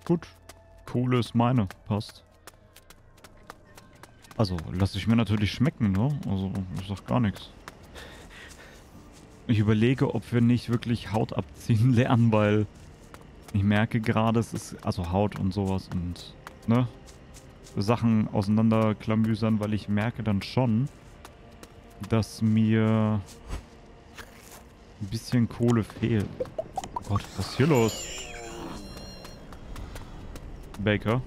Gut. Kohle ist meine. Passt. Also, lasse ich mir natürlich schmecken, ne? Also, ich sag gar nichts. Ich überlege, ob wir nicht wirklich Haut abziehen lernen, weil ich merke gerade, es ist, also Haut und sowas und, ne? Sachen auseinanderklamüsern, weil ich merke dann schon, dass mir ein bisschen Kohle fehlt. Oh Gott, was ist hier los? Baker.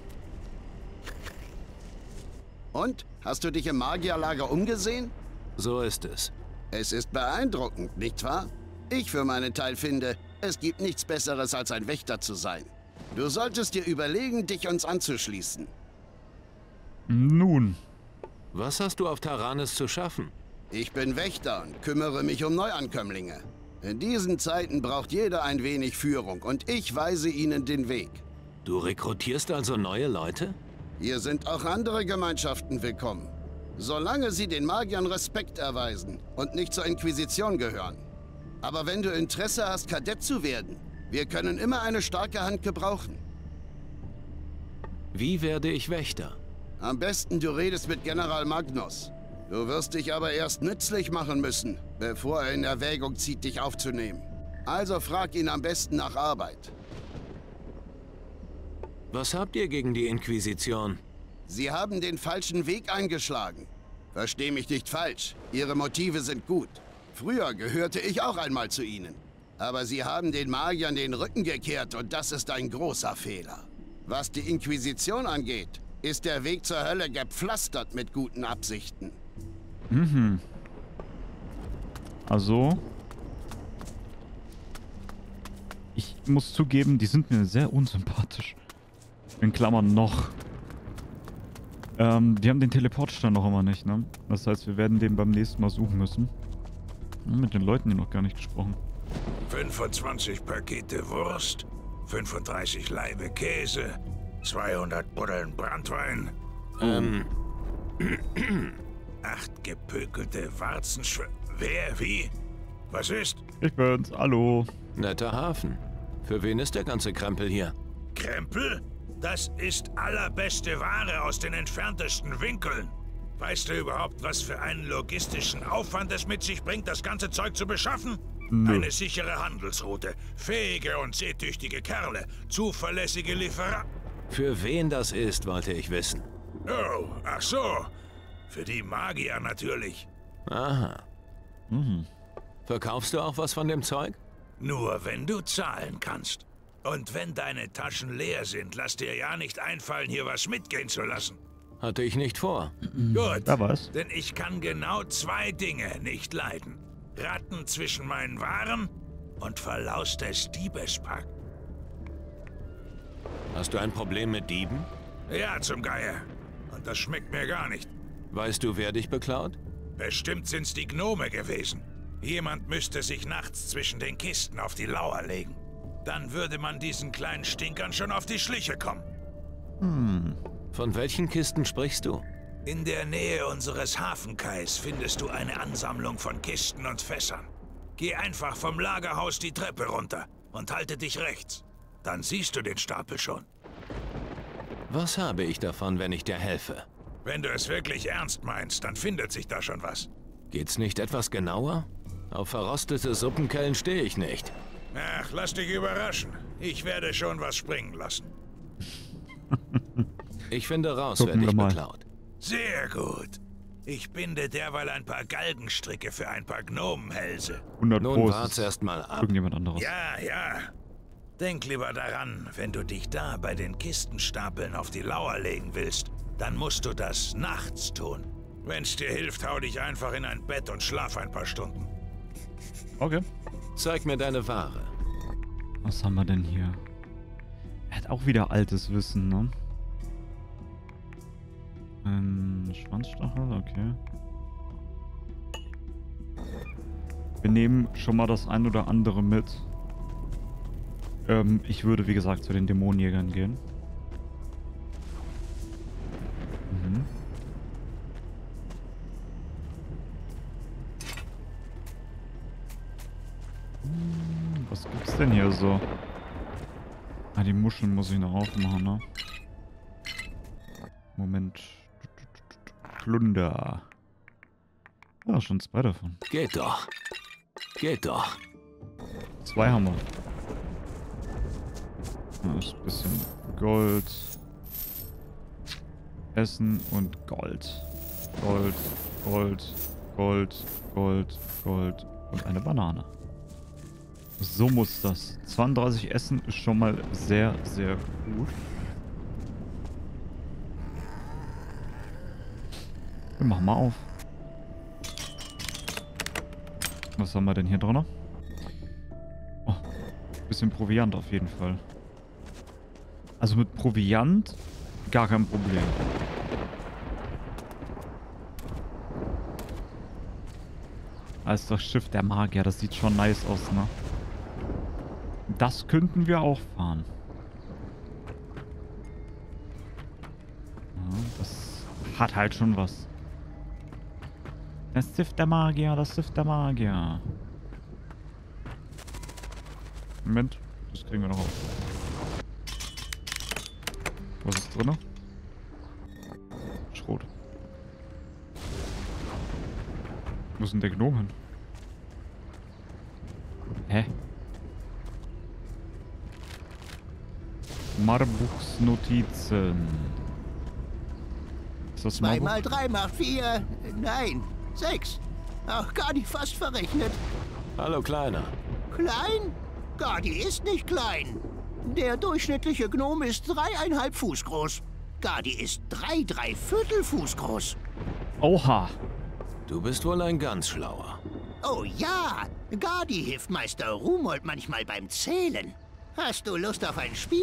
Und? Hast du dich im Magierlager umgesehen? So ist es. Es ist beeindruckend, nicht wahr? Ich für meinen Teil finde, es gibt nichts Besseres als ein Wächter zu sein. Du solltest dir überlegen, dich uns anzuschließen. Nun. Was hast du auf Taranis zu schaffen? Ich bin Wächter und kümmere mich um Neuankömmlinge. In diesen Zeiten braucht jeder ein wenig Führung und ich weise ihnen den Weg. Du rekrutierst also neue Leute? Hier sind auch andere Gemeinschaften willkommen. Solange sie den Magiern Respekt erweisen und nicht zur Inquisition gehören. Aber wenn du Interesse hast, Kadett zu werden, wir können immer eine starke Hand gebrauchen. Wie werde ich Wächter? Am besten du redest mit General Magnus. Du wirst dich aber erst nützlich machen müssen, bevor er in Erwägung zieht, dich aufzunehmen. Also frag ihn am besten nach Arbeit. Was habt ihr gegen die Inquisition? Sie haben den falschen Weg eingeschlagen. Versteh mich nicht falsch. Ihre Motive sind gut. Früher gehörte ich auch einmal zu ihnen. Aber sie haben den Magiern den Rücken gekehrt und das ist ein großer Fehler. Was die Inquisition angeht, ist der Weg zur Hölle gepflastert mit guten Absichten. Mhm. Also. Ich muss zugeben, die sind mir sehr unsympathisch. In Klammern noch. Die haben den Teleportstein noch immer nicht, ne? Das heißt, wir werden den beim nächsten Mal suchen müssen. Mit den Leuten hier noch gar nicht gesprochen. 25 Pakete Wurst, 35 Laibe Käse, 200 Buddeln Branntwein, 8 gepökelte Warzenschw... Wer? Wie? Was ist? Ich bin's, hallo. Netter Hafen. Für wen ist der ganze Krempel hier? Krempel? Das ist allerbeste Ware aus den entferntesten Winkeln. Weißt du überhaupt, was für einen logistischen Aufwand es mit sich bringt, das ganze Zeug zu beschaffen? Nö. Eine sichere Handelsroute, fähige und seetüchtige Kerle, zuverlässige Lieferanten. Für wen das ist, wollte ich wissen. Oh, ach so. Für die Magier natürlich. Aha. Mhm. Verkaufst du auch was von dem Zeug? Nur wenn du zahlen kannst. Und wenn deine Taschen leer sind, lass dir ja nicht einfallen, hier was mitgehen zu lassen. Hatte ich nicht vor. Gut, Wer weiß. denn ich kann genau 2 Dinge nicht leiden. Ratten zwischen meinen Waren und verlaustes Diebespack. Hast du ein Problem mit Dieben? Ja, zum Geier. Und das schmeckt mir gar nicht. Weißt du, wer dich beklaut? Bestimmt sind's die Gnome gewesen. Jemand müsste sich nachts zwischen den Kisten auf die Lauer legen. Dann würde man diesen kleinen Stinkern schon auf die Schliche kommen. Von welchen Kisten sprichst du? In der Nähe unseres Hafenkais findest du eine Ansammlung von Kisten und Fässern. Geh einfach vom Lagerhaus die Treppe runter und halte dich rechts. Dann siehst du den Stapel schon. Was habe ich davon, wenn ich dir helfe? Wenn du es wirklich ernst meinst, dann findet sich da schon was. Geht's nicht etwas genauer? Auf verrostete Suppenkellen stehe ich nicht. Ach, lass dich überraschen. Ich werde schon was springen lassen. Ich finde raus, Gucken wer wir dich mal. Beklaut. Sehr gut. Ich binde derweil ein paar Galgenstricke für ein paar Gnomenhälse. 100 Nun Pro ist wart's es erst mal ab. irgendjemand anderes. Ja, ja. Denk lieber daran, wenn du dich da bei den Kistenstapeln auf die Lauer legen willst, dann musst du das nachts tun. Wenn's dir hilft, hau dich einfach in ein Bett und schlaf ein paar Stunden. Okay. Zeig mir deine Ware. Was haben wir denn hier? Er hat auch wieder altes Wissen, ne? Schwanzstachel, okay. Wir nehmen schon mal das ein oder andere mit. Ich würde, wie gesagt, zu den Dämonenjägern gehen. Mhm. Was gibt's denn hier so? Ah, die Muscheln muss ich noch aufmachen, ne? Moment. Plunder. Ja, schon 2 davon. Geht doch. Geht doch. 2 haben wir. Ja, ist ein bisschen Gold. Essen und Gold. Gold, Gold, Gold, Gold, Gold und eine Banane. So muss das. 32 Essen ist schon mal sehr, sehr gut. Wir machen mal auf. Was haben wir denn hier drin? Oh, bisschen Proviant auf jeden Fall. Also mit Proviant gar kein Problem. Als das Schiff der Magier, das sieht schon nice aus, ne? Das könnten wir auch fahren. Ja, das hat halt schon was. Das Schiff der Magier, das Schiff der Magier. Moment, das kriegen wir noch auf. Was ist drin? Schrot. Wo ist denn der Gnome hin? Hä? Marbuchsnotizen. Ist das 2 mal 3 macht 4. Nein, 6. Ach, Gardi fast verrechnet. Hallo, Kleiner. Klein? Gardi ist nicht klein. Der durchschnittliche Gnome ist 3,5 Fuß groß. Gardi ist 3,75 Fuß groß. Oha. Du bist wohl ein ganz schlauer. Oh ja, Gardi hilft Meister Rumold manchmal beim Zählen. Hast du Lust auf ein Spiel?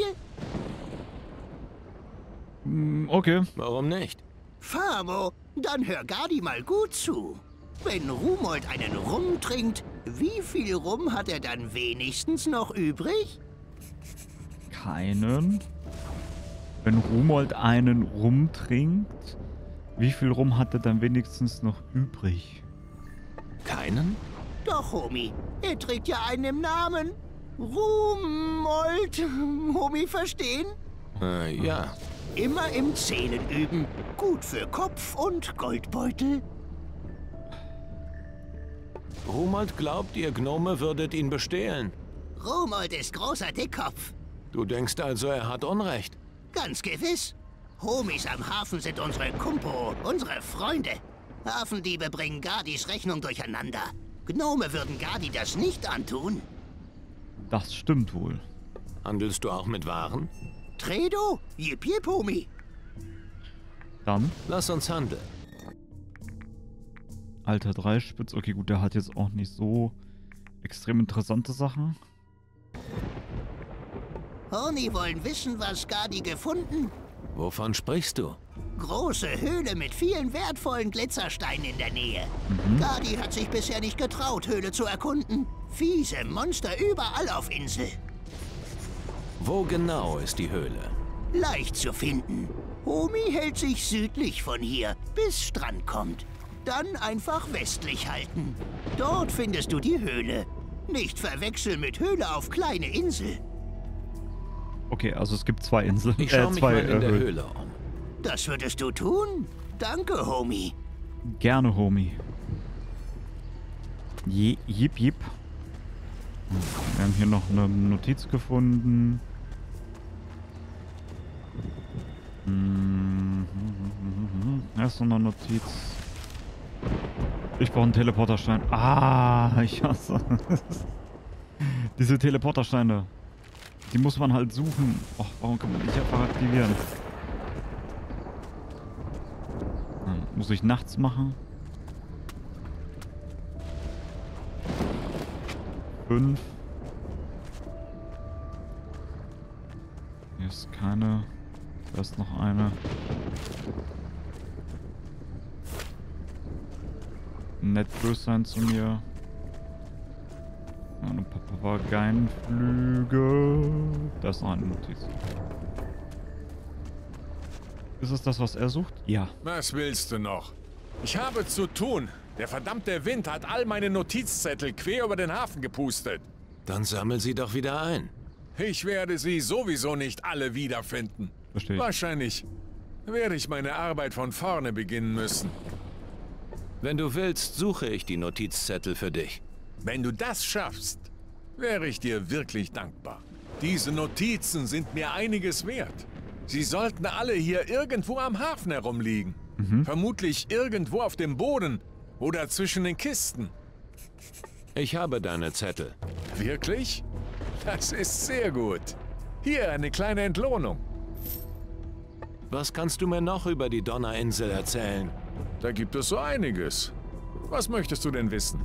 Okay. Warum nicht? Famo, dann hör Gardi mal gut zu. Wenn Rumold einen Rum trinkt, wie viel Rum hat er dann wenigstens noch übrig? Keinen. Wenn Rumold einen Rum trinkt, wie viel Rum hat er dann wenigstens noch übrig? Keinen? Doch, Homie, er trägt ja einen im Namen. Rumold. Homie, verstehen? Ja. Immer im Zählen üben. Gut für Kopf und Goldbeutel. Rumold glaubt, ihr Gnome würdet ihn bestehlen. Rumold ist großer Dickkopf. Du denkst also, er hat Unrecht? Ganz gewiss. Homies am Hafen sind unsere Kumpo, unsere Freunde. Hafendiebe bringen Gardis Rechnung durcheinander. Gnome würden Gardi das nicht antun. Das stimmt wohl. Handelst du auch mit Waren? Tredo? Jip jip, Homie. Dann, Lass uns handeln. alter Dreispitz. Okay, gut, der hat jetzt auch nicht so extrem interessante Sachen. Horni wollen wissen, was Gardi gefunden? Wovon sprichst du? Große Höhle mit vielen wertvollen Glitzersteinen in der Nähe. Gardi hat sich bisher nicht getraut, Höhle zu erkunden. Fiese Monster überall auf Insel. Wo genau ist die Höhle? Leicht zu finden. Homie hält sich südlich von hier, bis Strand kommt. Dann einfach westlich halten. Dort findest du die Höhle. Nicht verwechseln mit Höhle auf kleine Insel. Okay, also es gibt 2 Inseln. Ich schau mich zwei mal in der Höhlen. Höhle um. Das würdest du tun? Danke, Homie. Gerne, Homie. Jip, jip. Wir haben hier noch eine Notiz gefunden. Erst noch eine Notiz. Ich brauche einen Teleporterstein. Ah, ich hasse diese Teleportersteine. Die muss man halt suchen. Och, warum kann man nicht einfach aktivieren? Muss ich nachts machen? 5. Hier ist keine. Da ist noch eine. Nett böse sein zu mir. Ein paar Papageienflüge. Da ist noch eine Notiz. Ist es das, was er sucht? Ja. Was willst du noch? Ich habe zu tun. Der verdammte Wind hat all meine Notizzettel quer über den Hafen gepustet. Dann sammel sie doch wieder ein. Ich werde sie sowieso nicht alle wiederfinden. Verstehe ich. Wahrscheinlich werde ich meine Arbeit von vorne beginnen müssen. Wenn du willst, suche ich die Notizzettel für dich. Wenn du das schaffst, wäre ich dir wirklich dankbar. Diese Notizen sind mir einiges wert. Sie sollten alle hier irgendwo am Hafen herumliegen. Vermutlich irgendwo auf dem Boden oder zwischen den Kisten. Ich habe deine Zettel. Wirklich? Das ist sehr gut. Hier eine kleine Entlohnung. Was kannst du mir noch über die Donnerinsel erzählen? Da gibt es so einiges. Was möchtest du denn wissen?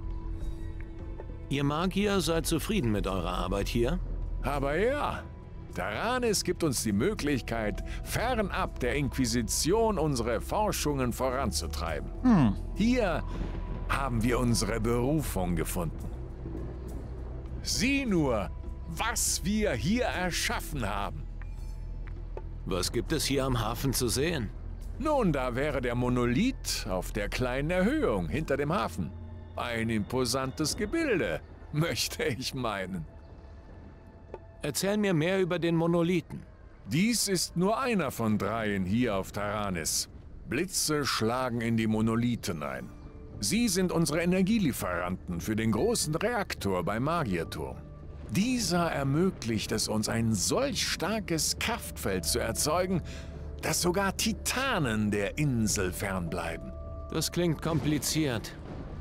Ihr Magier seid zufrieden mit eurer Arbeit hier? Aber ja, Taranis gibt uns die Möglichkeit, fernab der Inquisition unsere Forschungen voranzutreiben. Hier haben wir unsere Berufung gefunden. Sieh nur, was wir hier erschaffen haben. Was gibt es hier am Hafen zu sehen? Nun, da wäre der Monolith auf der kleinen Erhöhung hinter dem Hafen. Ein imposantes Gebilde, möchte ich meinen. Erzähl mir mehr über den Monolithen. Dies ist nur einer von dreien hier auf Taranis. Blitze schlagen in die Monolithen ein. Sie sind unsere Energielieferanten für den großen Reaktor beim Magierturm. Dieser ermöglicht es uns, ein solch starkes Kraftfeld zu erzeugen, dass sogar Titanen der Insel fernbleiben. Das klingt kompliziert.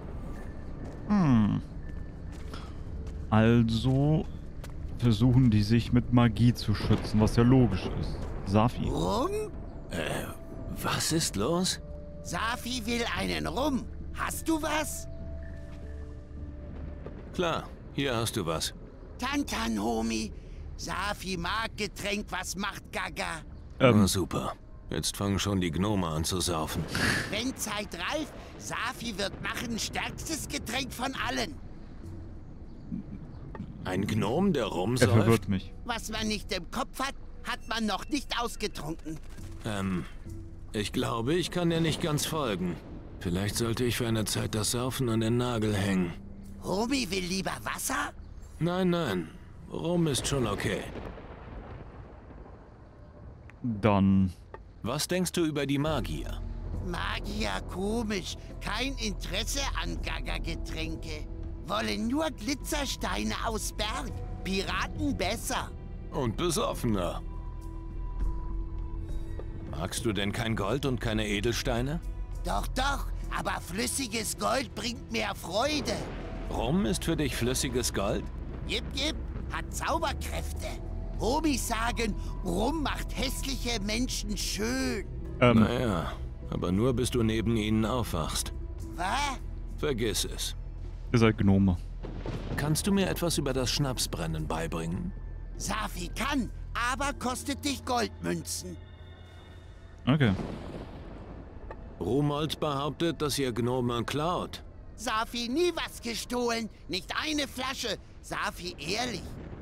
Also versuchen die sich mit Magie zu schützen, was ja logisch ist. Safi. Rum? Was ist los? Safi will einen Rum. Hast du was? Klar, hier hast du was. Tantan, Homie. Safi mag Getränk, was macht Gaga? Na super. Jetzt fangen schon die Gnome an zu saufen. Wenn Zeit reif, Safi wird machen stärkstes Getränk von allen. Ein Gnom, der Er rumsäuft? verwirrt mich. Was man nicht im Kopf hat, hat man noch nicht ausgetrunken. Ich glaube, ich kann dir nicht ganz folgen. Vielleicht sollte ich für eine Zeit das Saufen an den Nagel hängen. Homie will lieber Wasser? Nein, nein. Rum ist schon okay. Dann... Was denkst du über die Magier? Magier komisch. Kein Interesse an Gaga-Getränke. Wollen nur Glitzersteine aus Berg. Piraten besser. Und besoffener. Magst du denn kein Gold und keine Edelsteine? Doch, aber flüssiges Gold bringt mehr Freude. Rum ist für dich flüssiges Gold? Jip, hat Zauberkräfte. Homies sagen, Rum macht hässliche Menschen schön. Naja, aber nur bis du neben ihnen aufwachst. Was? Vergiss es. Ihr seid Gnome. Kannst du mir etwas über das Schnapsbrennen beibringen? Safi kann, aber kostet dich Goldmünzen. Okay. Rumold behauptet, dass ihr Gnome klaut. Safi nie was gestohlen, nicht eine Flasche. Safi ehrlich.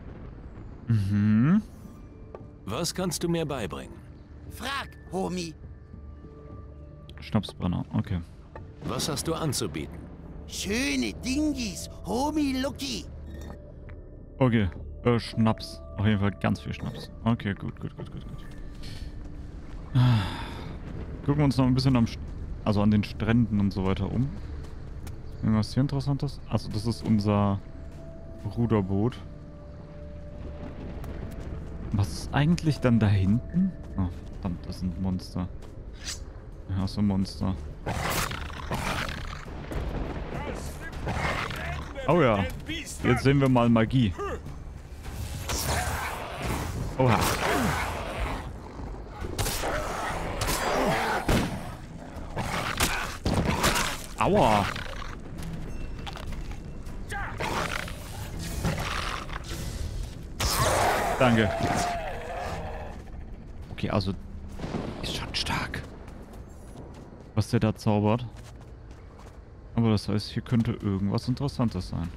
Was kannst du mir beibringen? Frag, Homie. Schnapsbrenner, okay. Was hast du anzubieten? Schöne Dingis, Homie Lucky. Okay, Schnaps. Auf jeden Fall ganz viel Schnaps. Okay, gut. Gucken wir uns noch ein bisschen an den Stränden und so weiter um. Irgendwas hier Interessantes? Also das ist unser Ruderboot. Was ist eigentlich dann da hinten? Oh, verdammt, das sind Monster. Ja, so Monster. Oh ja. Jetzt sehen wir mal Magie. Oha. Aua. Danke. Okay, also ist schon stark, was der da zaubert. Aber das heißt, hier könnte irgendwas Interessantes sein.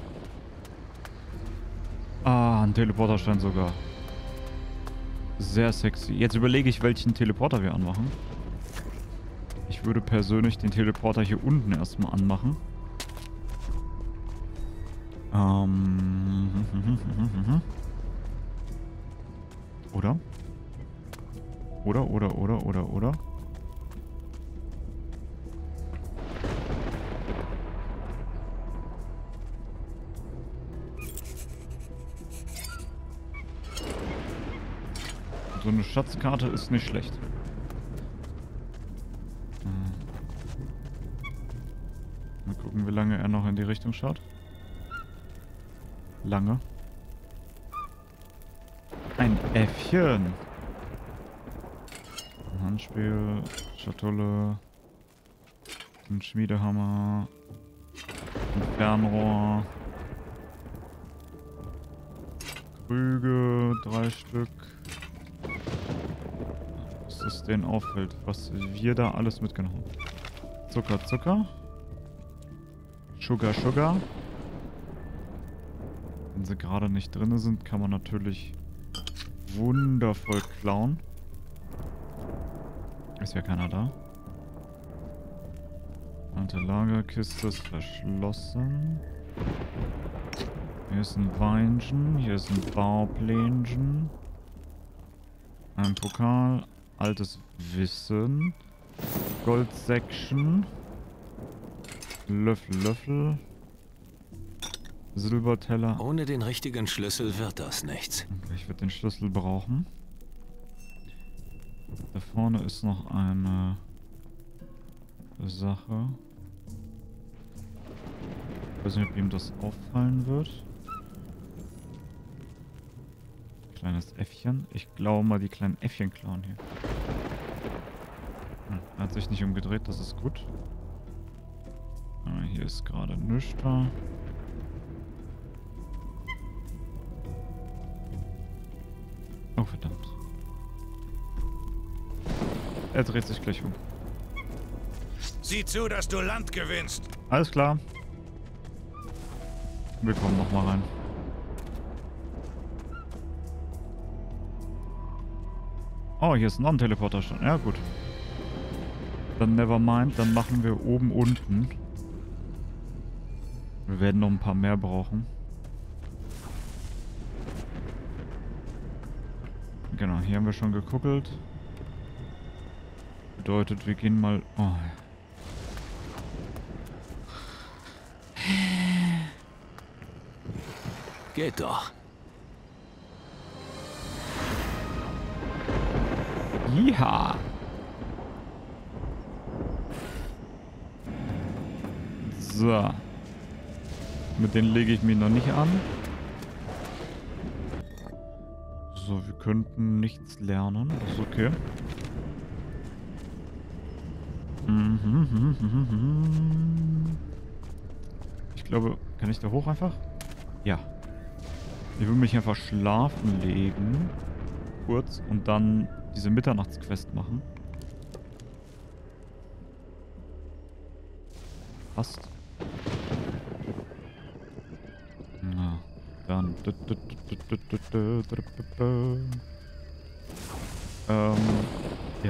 Ah, ein Teleporterstein sogar. Sehr sexy. Jetzt überlege ich, welchen Teleporter wir anmachen. Ich würde persönlich den Teleporter hier unten erstmal anmachen. Oder? Oder? So eine Schatzkarte ist nicht schlecht. Mal gucken, wie lange er noch in die Richtung schaut. Lange. Ein Äffchen. Ein Handspiel, Schatulle, ein Schmiedehammer, ein Fernrohr, Krüge, 3 Stück. Dass es denen auffällt, was wir da alles mitgenommen haben. Zucker. Sugar. Wenn sie gerade nicht drin sind, kann man natürlich wundervoll klauen. Ist ja keiner da. Alte Lagerkiste ist verschlossen. Hier ist ein Weinchen. Hier ist ein Bauplänchen. Ein Pokal. Altes Wissen. Goldsäckchen. Löffel. Silberteller. Ohne den richtigen Schlüssel wird das nichts. Okay, ich werde den Schlüssel brauchen. Da vorne ist noch eine Sache. Ich weiß nicht, ob ihm das auffallen wird. Kleines Äffchen. Ich glaube mal, die kleinen Äffchen klauen hier. Er hat sich nicht umgedreht, das ist gut. Hier ist gerade nichts da. Oh, verdammt. Er dreht sich gleich um. Sieh zu, dass du Land gewinnst. Alles klar. Wir kommen nochmal rein. Oh, hier ist ein Non-Teleporter schon. Ja, gut. Dann nevermind. Dann machen wir oben unten. Wir werden noch ein paar mehr brauchen. Genau, hier haben wir schon geguckt. Bedeutet, wir gehen mal... Oh. Geht doch. Ja. So. Mit denen lege ich mich noch nicht an. So, wir könnten nichts lernen. Das ist okay. Ich glaube, kann ich da hoch einfach? Ja. Ich will mich einfach schlafen legen. Kurz. Und dann diese Mitternachtsquest machen. Passt. Na, dann. Ja.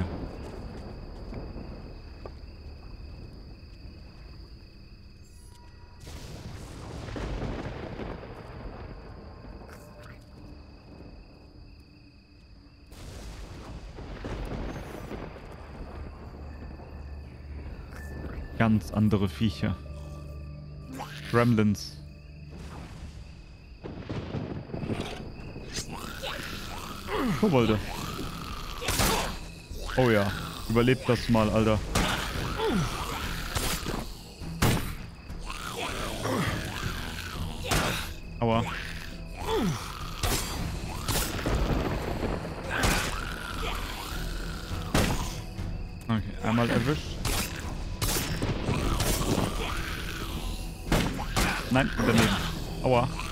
Ganz andere Viecher. Gremlins. Kobolde. Oh ja. Überlebt das mal, Alter. Aua. Okay, einmal erwischt. Nein, daneben. Aua.